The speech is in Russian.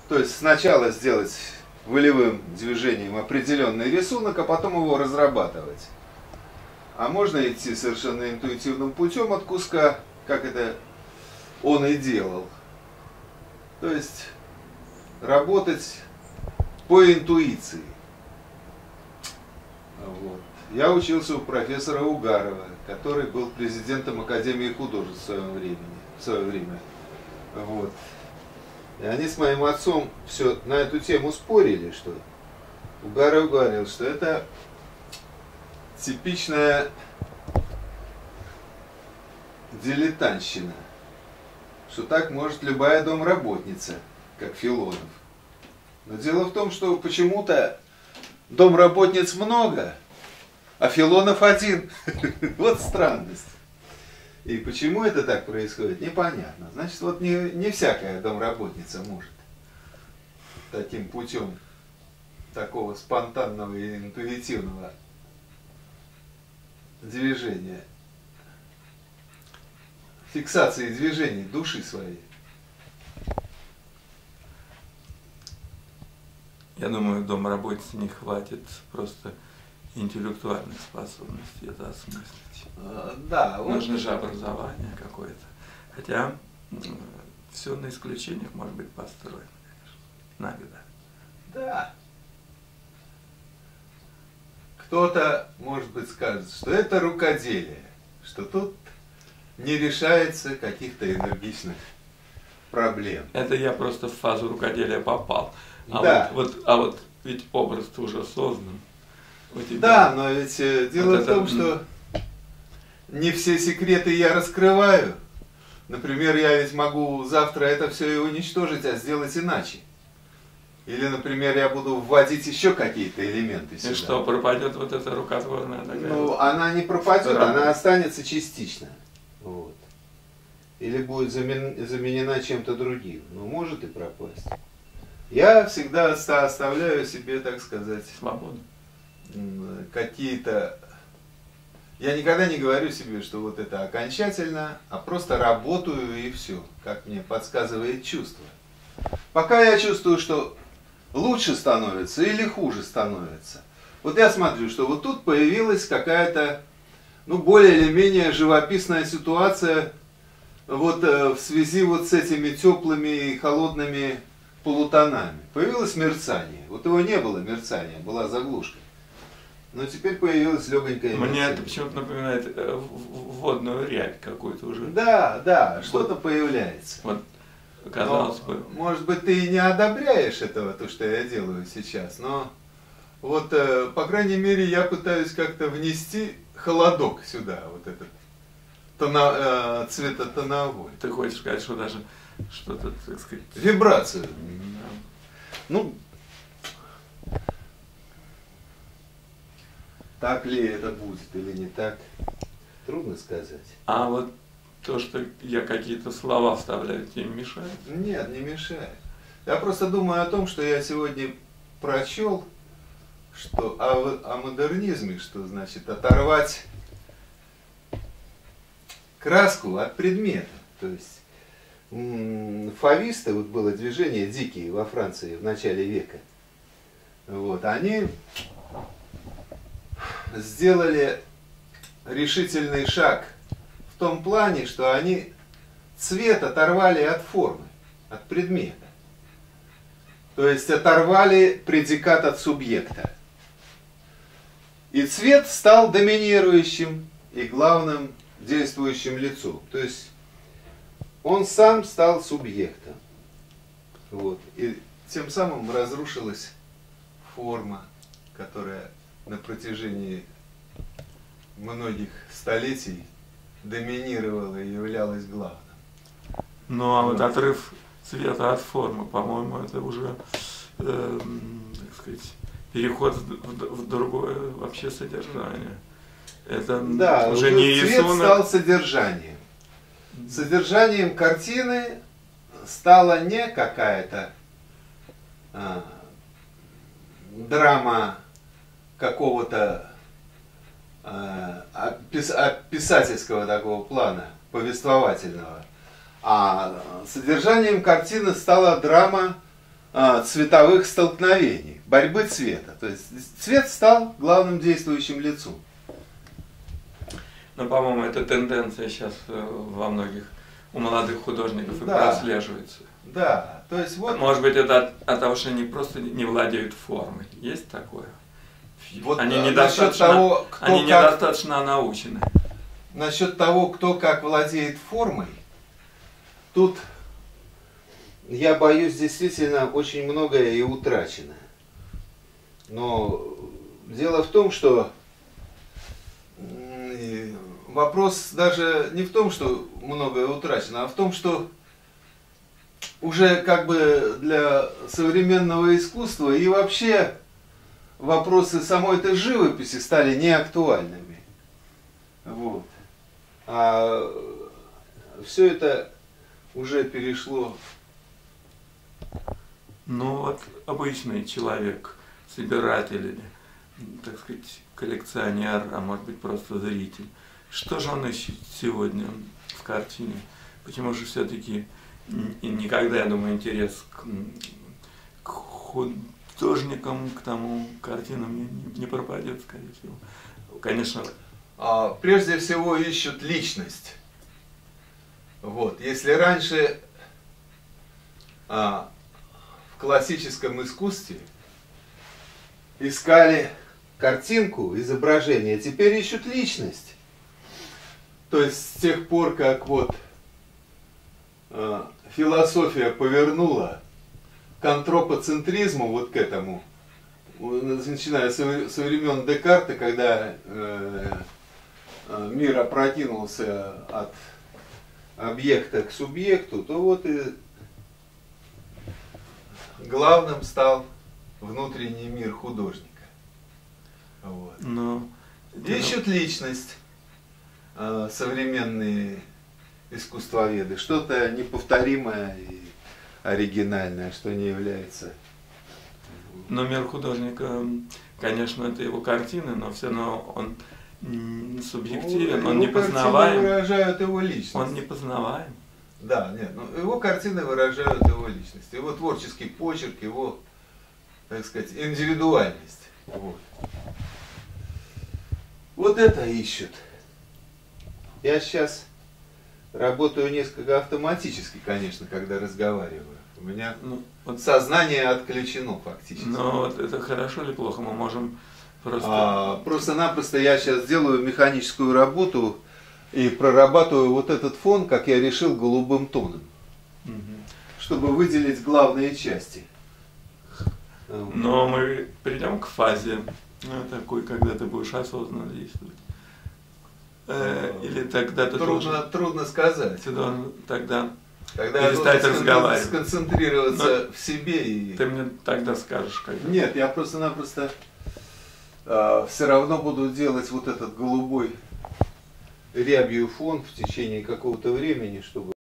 То есть сначала сделать волевым движением определенный рисунок, а потом его разрабатывать. А можно идти совершенно интуитивным путем от куска, как это он и делал. То есть работать по интуиции. Вот. Я учился у профессора Угарова, который был президентом Академии художеств в свое время. Вот. И они с моим отцом все на эту тему спорили, что Угаров говорил, что это типичная дилетантщина, что так может любая домработница, как Филонов. Но дело в том, что почему-то домработниц много, а Филонов один. Вот странность. И почему это так происходит, непонятно. Значит, вот не всякая домработница может таким путем такого спонтанного и интуитивного движения, фиксации движений души своей. Я думаю, домработнице не хватит просто интеллектуальных способностей это осмыслить. Да. Нужно же образование какое-то. Хотя все на исключениях может быть построено, конечно. Иногда. Да. Кто-то, может быть, скажет, что это рукоделие, что тут не решается каких-то энергичных проблем. Это я просто в фазу рукоделия попал. Да. А вот ведь образ-то уже создан. У тебя. Да, но ведь дело вот в том, что не все секреты я раскрываю. Например, я ведь могу завтра это все и уничтожить, а сделать иначе. Или, например, я буду вводить еще какие-то элементы сюда. И что, пропадет вот эта рукотворная такая? Ну, она не пропадет, она останется частично. Вот. Или будет заменена чем-то другим. Но может и пропасть. Я всегда оставляю себе, так сказать, свободу. Какие-то... Я никогда не говорю себе, что вот это окончательно, а просто работаю и все, как мне подсказывает чувство. Пока я чувствую, что лучше становится или хуже становится. Вот я смотрю, что вот тут появилась какая-то, ну, более или менее живописная ситуация вот в связи вот с этими теплыми и холодными полутонами. Появилось мерцание. Вот его не было мерцания, была заглушка. Но теперь появилась легонькая мерцание. Мне это почему-то напоминает водную рябь какую-то уже. Да, да, что-то появляется. Вот, казалось бы. Может быть, ты и не одобряешь этого, то, что я делаю сейчас, но вот, по крайней мере, я пытаюсь как-то внести холодок сюда, вот этот цветотоновой. Ты хочешь сказать, что даже что-то, так сказать... Вибрацию. Да. Ну, так ли это будет или не так, трудно сказать. А вот то, что я какие-то слова вставляю, тебе мешает? Нет, не мешает. Я просто думаю о том, что я сегодня прочел, что о модернизме, что значит оторвать краску от предмета. То есть фависты, вот было движение дикие во Франции в начале века, вот, они сделали решительный шаг в том плане, что они цвет оторвали от формы, от предмета. То есть оторвали предикат от субъекта. И цвет стал доминирующим и главным действующим лицом. То есть он сам стал субъектом. Вот. И тем самым разрушилась форма, которая на протяжении многих столетий доминировала и являлась главным. Ну а вот отрыв цвета от формы, по-моему, это уже, так сказать, переход в другое вообще содержание. Это да, уже не цвет рисунок. Стал содержанием. Содержанием картины стала не какая-то драма какого-то писательского такого плана, повествовательного. А содержанием картины стала драма цветовых столкновений, борьбы цвета. То есть цвет стал главным действующим лицом. Ну, по-моему, эта тенденция сейчас во многих, у молодых художников и Да. прослеживается. Да, то есть вот... Может быть, это от того, что они просто не владеют формой. Есть такое? Вот они насчет недостаточно, того, кто они как... недостаточно научены. Насчет того, кто как владеет формой, тут, я боюсь, действительно очень многое и утрачено. Но дело в том, что вопрос даже не в том, что многое утрачено, а в том, что уже как бы для современного искусства и вообще вопросы самой этой живописи стали неактуальными. Вот. А все это уже перешло. Ну вот обычный человек, собиратель или, так сказать, коллекционер, а может быть просто зритель, что же он ищет сегодня в картине? Почему же все-таки никогда, я думаю, интерес к художникам, к тому картинам не пропадет, скорее всего. Конечно. Прежде всего ищут личность. Вот. Если раньше в классическом искусстве искали картинку, изображение, теперь ищут личность. То есть с тех пор, как вот философия повернула к антропоцентризму, вот к этому, начиная со времен Декарта, когда мир опрокинулся от объекта к субъекту, то вот и главным стал внутренний мир художника. Вот. Но ищут личность современные искусствоведы, что-то неповторимое и оригинальное, что не является. Но мир художника, конечно, это его картины, но все равно он субъективен, он непознаваем. Выражают его личность. Он непознаваем. Да, нет, но его картины выражают его личность, его творческий почерк, его, так сказать, индивидуальность. Вот. Вот это ищут. Я сейчас работаю несколько автоматически, конечно, когда разговариваю. У меня сознание отключено фактически. Но вот это хорошо или плохо? Мы можем просто... Просто-напросто я сейчас делаю механическую работу и прорабатываю вот этот фон, как я решил, голубым тоном. Чтобы выделить главные части. Но мы придем к фазе такой, когда ты будешь осознанно действовать. Или тогда ты трудно сказать. Ты должен тогда когда перестать разговаривать. Сконцентрироваться в себе. И... Ты мне тогда скажешь, когда. Нет, я просто-напросто все равно буду делать вот этот голубой рябью фон в течение какого-то времени, чтобы